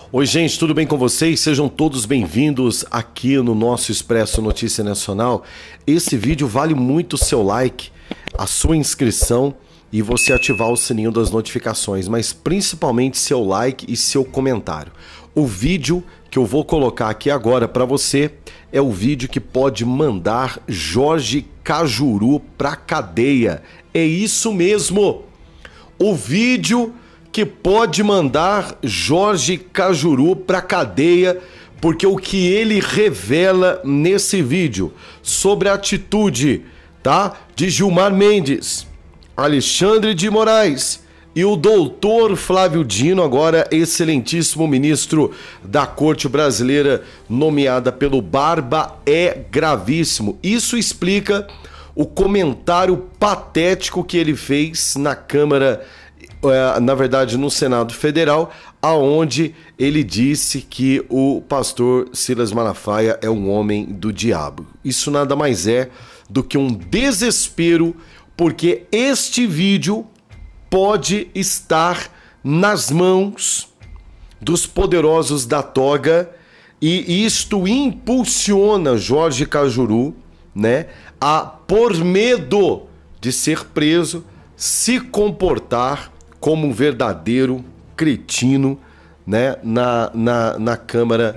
Oi, gente, tudo bem com vocês? Sejam todos bem-vindos aqui no nosso Expresso Notícia Nacional. Esse vídeo vale muito o seu like, a sua inscrição e você ativar o sininho das notificações, mas principalmente seu like e seu comentário. O vídeo que eu vou colocar aqui agora para você é o vídeo que pode mandar Jorge Cajuru pra cadeia. É isso mesmo! O vídeo que pode mandar Jorge Cajuru pra cadeia, porque o que ele revela nesse vídeo sobre a atitude, tá, de Gilmar Mendes, Alexandre de Moraes e o doutor Flávio Dino, agora excelentíssimo ministro da Corte Brasileira, nomeada pelo Barba, é gravíssimo. Isso explica o comentário patético que ele fez na Câmara, na verdade no Senado Federal, aonde ele disse que o pastor Silas Malafaia é um homem do diabo. Isso nada mais é do que um desespero, porque este vídeo pode estar nas mãos dos poderosos da toga e isto impulsiona Jorge Cajuru, né, a, por medo de ser preso, se comportar como um verdadeiro cretino, né, na Câmara,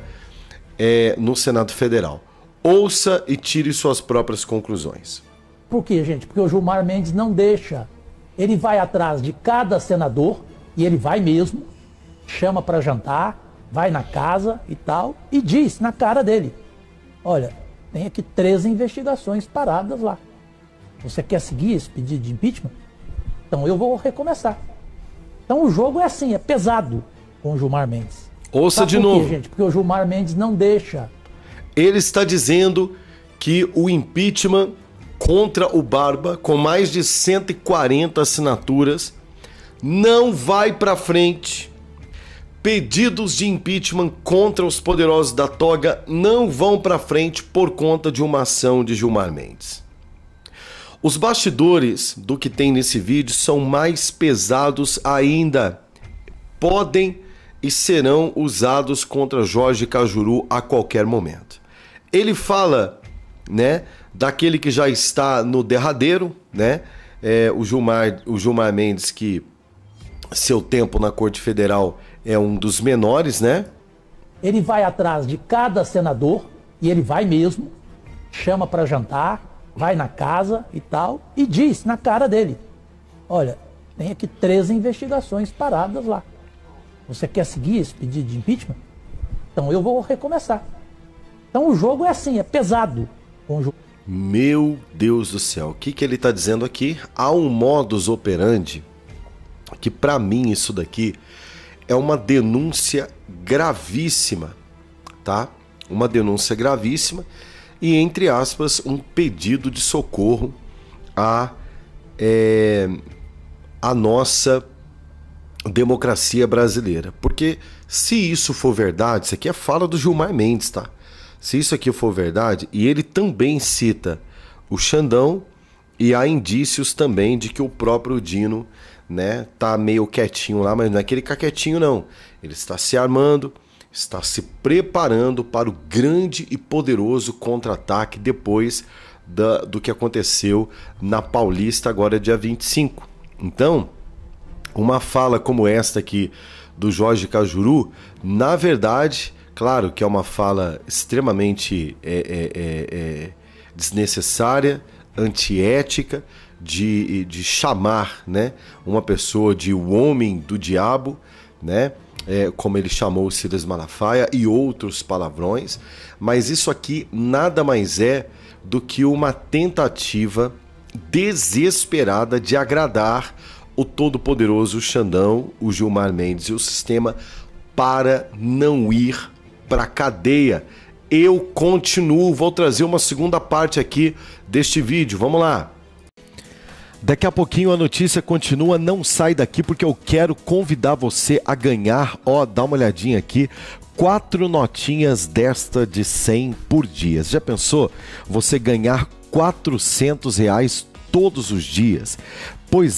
no Senado Federal. Ouça e tire suas próprias conclusões. Por quê, gente? Porque o Gilmar Mendes não deixa. Ele vai atrás de cada senador, e ele vai mesmo, chama para jantar, vai na casa e tal, e diz na cara dele: olha, tem aqui 13 investigações paradas lá. Você quer seguir esse pedido de impeachment? Então eu vou recomeçar. Então o jogo é assim, é pesado com o Gilmar Mendes. Ouça de novo. Por quê, gente? Porque o Gilmar Mendes não deixa. Ele está dizendo que o impeachment contra o Barba, com mais de 140 assinaturas, não vai para frente. Pedidos de impeachment contra os poderosos da toga não vão para frente por conta de uma ação de Gilmar Mendes. Os bastidores do que tem nesse vídeo são mais pesados ainda. Podem e serão usados contra Jorge Cajuru a qualquer momento. Ele fala, né, daquele que já está no derradeiro, né, o Gilmar Mendes, que seu tempo na Corte Federal é um dos menores, né? Ele vai atrás de cada senador, e ele vai mesmo, chama para jantar, vai na casa e tal, e diz na cara dele: olha, tem aqui 13 investigações paradas lá. Você quer seguir esse pedido de impeachment? Então eu vou recomeçar. Então o jogo é assim, é pesado. Meu Deus do céu, o que ele está dizendo aqui? Há um modus operandi que, para mim, isso daqui é uma denúncia gravíssima, tá? Uma denúncia gravíssima e, entre aspas, um pedido de socorro à nossa democracia brasileira. Porque se isso for verdade, isso aqui é fala do Gilmar Mendes, tá? Se isso aqui for verdade, e ele também cita o Xandão, e há indícios também de que o próprio Dino, né, tá meio quietinho lá, mas não é que ele fica quietinho não. Ele está se armando, está se preparando para o grande e poderoso contra-ataque depois do que aconteceu na Paulista agora dia 25. Então, uma fala como esta aqui do Jorge Cajuru, na verdade, claro que é uma fala extremamente desnecessária, antiética, de chamar, né, uma pessoa de o homem do diabo, né, como ele chamou o Silas Malafaia e outros palavrões, mas isso aqui nada mais é do que uma tentativa desesperada de agradar o todo-poderoso Xandão, o Gilmar Mendes e o sistema para não ir para cadeia. Eu continuo, vou trazer uma segunda parte aqui deste vídeo, vamos lá. Daqui a pouquinho a notícia continua, não sai daqui porque eu quero convidar você a ganhar, dá uma olhadinha aqui, 4 notinhas desta de 100 por dia. Já pensou você ganhar R$400 todos os dias? Pois é,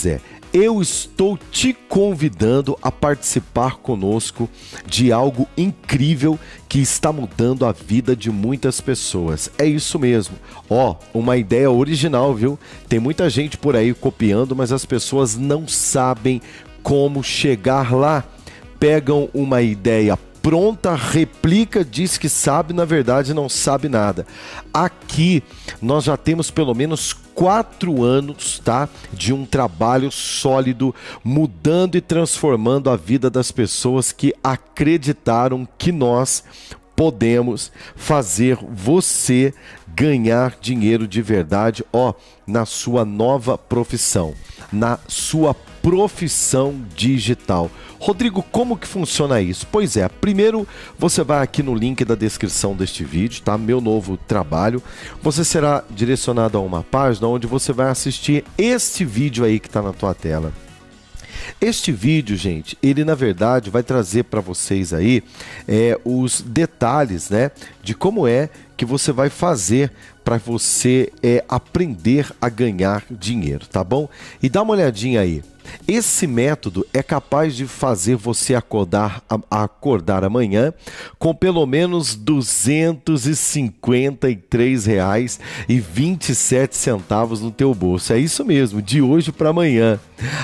eu estou te convidando a participar conosco de algo incrível que está mudando a vida de muitas pessoas. É isso mesmo. Ó, uma ideia original, viu? Tem muita gente por aí copiando, mas as pessoas não sabem como chegar lá. Pegam uma ideia pronta, replica, diz que sabe, na verdade não sabe nada. Aqui nós já temos pelo menos 4 anos, tá, de um trabalho sólido, mudando e transformando a vida das pessoas que acreditaram que nós podemos fazer você ganhar dinheiro de verdade, ó, na sua nova profissão, na sua profissão digital. Rodrigo, como que funciona isso? Pois é, primeiro você vai aqui no link da descrição deste vídeo, tá? Meu novo trabalho. Você será direcionado a uma página onde você vai assistir este vídeo aí que está na tua tela. Este vídeo, gente, ele na verdade vai trazer para vocês aí os detalhes, né, de como é que você vai fazer para você aprender a ganhar dinheiro, tá bom? E dá uma olhadinha aí. Esse método é capaz de fazer você acordar amanhã com pelo menos R$ 253,27 no teu bolso. É isso mesmo, de hoje para amanhã.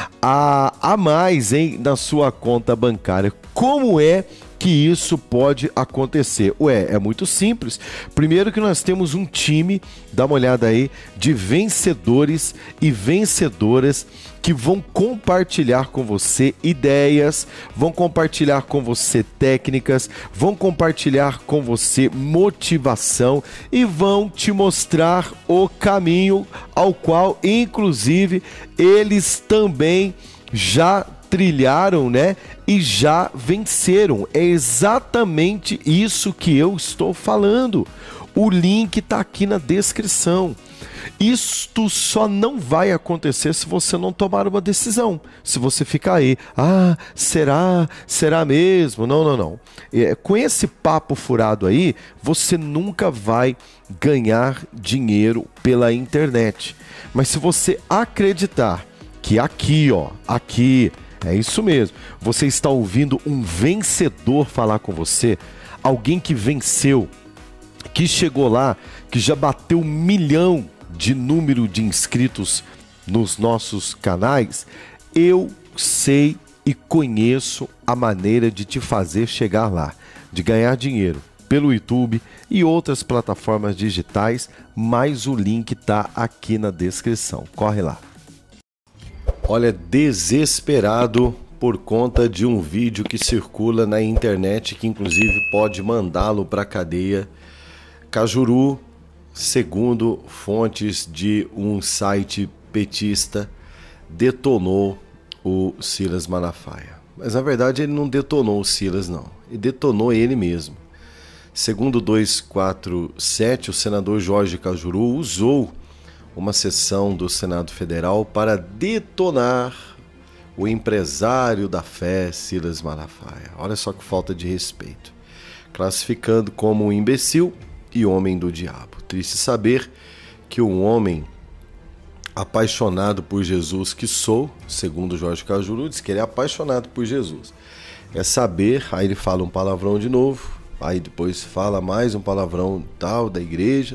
A mais, hein, na sua conta bancária. Como é que isso pode acontecer? Ué, é muito simples. Primeiro que nós temos um time, dá uma olhada aí, de vencedores e vencedoras que vão compartilhar com você ideias, vão compartilhar com você técnicas, vão compartilhar com você motivação e vão te mostrar o caminho ao qual, inclusive, eles também já trilharam, né? E já venceram. É exatamente isso que eu estou falando. O link está aqui na descrição. Isto só não vai acontecer se você não tomar uma decisão. Se você ficar aí, será? Será mesmo? Não. Com esse papo furado aí, você nunca vai ganhar dinheiro pela internet. Mas se você acreditar que aqui, ó, aqui, é isso mesmo, você está ouvindo um vencedor falar com você, alguém que venceu, que chegou lá, que já bateu 1 milhão de número de inscritos nos nossos canais, eu sei e conheço a maneira de te fazer chegar lá, de ganhar dinheiro pelo YouTube e outras plataformas digitais, mas o link está aqui na descrição. Corre lá. Olha, desesperado por conta de um vídeo que circula na internet, que inclusive pode mandá-lo para a cadeia. Cajuru, segundo fontes de um site petista, detonou o Silas Malafaia. Mas na verdade ele não detonou o Silas, não. Ele detonou ele mesmo. Segundo 247, o senador Jorge Cajuru usou uma sessão do Senado Federal para detonar o empresário da fé, Silas Malafaia. Olha só que falta de respeito. Classificando como um imbecil e homem do diabo. Triste saber que um homem apaixonado por Jesus que sou, segundo Jorge Cajuru, diz que ele é apaixonado por Jesus. É saber, aí ele fala um palavrão de novo, aí depois fala mais um palavrão tal da igreja.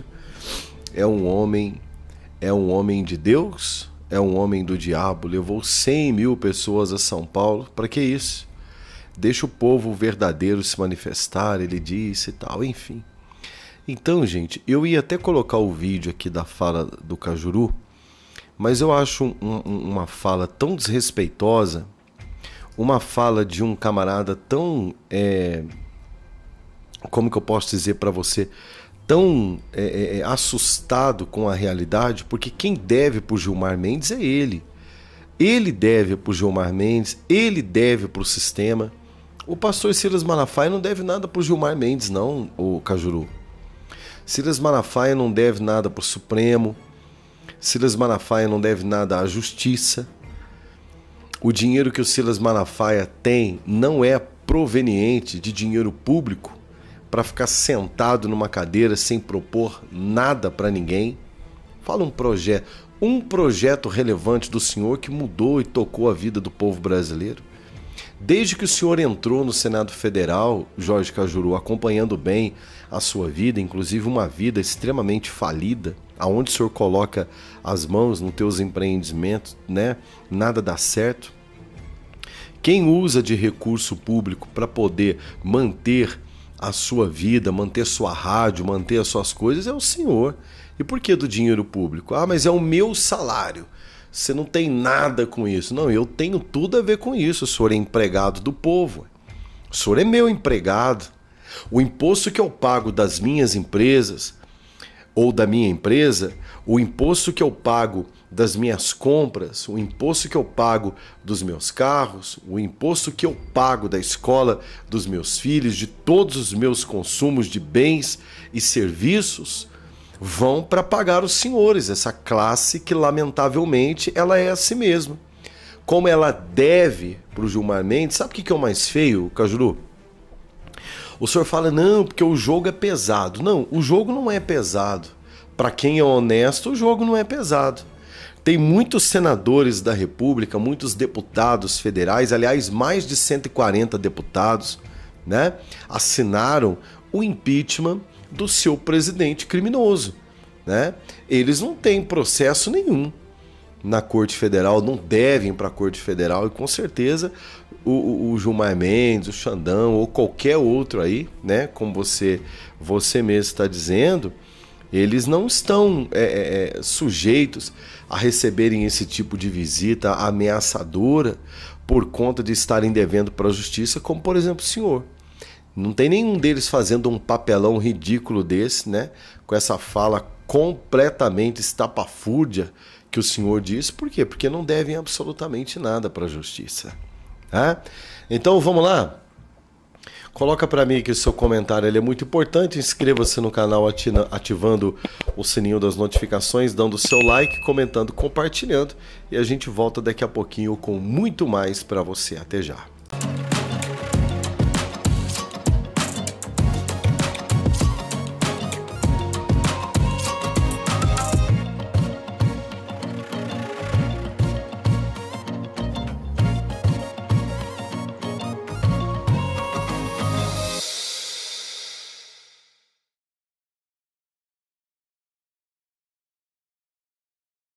É um homem de Deus, é um homem do diabo, levou 100 mil pessoas a São Paulo. Para que isso? Deixa o povo verdadeiro se manifestar, ele disse e tal, enfim. Então, gente, eu ia até colocar o vídeo aqui da fala do Cajuru, mas eu acho uma fala tão desrespeitosa, uma fala de um camarada tão, como que eu posso dizer para você, tão assustado com a realidade, porque quem deve pro Gilmar Mendes é ele. Ele deve pro Gilmar Mendes, ele deve pro sistema. O pastor Silas Malafaia não deve nada pro Gilmar Mendes, não, o Cajuru. Silas Malafaia não deve nada para o Supremo, Silas Malafaia não deve nada à Justiça. O dinheiro que o Silas Malafaia tem não é proveniente de dinheiro público para ficar sentado numa cadeira sem propor nada para ninguém. Fala um projeto. um projeto relevante do senhor que mudou e tocou a vida do povo brasileiro? Desde que o senhor entrou no Senado Federal, Jorge Cajuru, acompanhando bem a sua vida, inclusive uma vida extremamente falida, aonde o senhor coloca as mãos nos teus empreendimentos, né? Nada dá certo. Quem usa de recurso público para poder manter a sua vida, manter sua rádio, manter as suas coisas é o senhor. E por que do dinheiro público? Ah, mas é o meu salário. Você não tem nada com isso. Não, eu tenho tudo a ver com isso. O senhor é empregado do povo. O senhor é meu empregado. O imposto que eu pago das minhas empresas ou da minha empresa, o imposto que eu pago das minhas compras, o imposto que eu pago dos meus carros, o imposto que eu pago da escola dos meus filhos, de todos os meus consumos de bens e serviços, vão para pagar os senhores, essa classe que lamentavelmente ela é assim mesmo. Como ela deve para o Gilmar Mendes, sabe o que é o mais feio, Cajuru? O senhor fala, não, porque o jogo é pesado. Não, o jogo não é pesado. Para quem é honesto, o jogo não é pesado. Tem muitos senadores da República, muitos deputados federais, aliás, mais de 140 deputados, né, assinaram o impeachment do seu presidente criminoso, né? Eles não têm processo nenhum na Corte Federal, não devem para a Corte Federal, e com certeza o Gilmar Mendes, o Xandão ou qualquer outro aí, né, como você mesmo está dizendo, eles não estão sujeitos a receberem esse tipo de visita ameaçadora por conta de estarem devendo para a justiça, como por exemplo o senhor. Não tem nenhum deles fazendo um papelão ridículo desse, né? Com essa fala completamente estapafúrdia que o senhor disse. Por quê? Porque não devem absolutamente nada para a justiça. Tá? Então vamos lá? Coloca para mim aqui o seu comentário, ele é muito importante. Inscreva-se no canal ativando o sininho das notificações, dando o seu like, comentando, compartilhando. E a gente volta daqui a pouquinho com muito mais para você. Até já.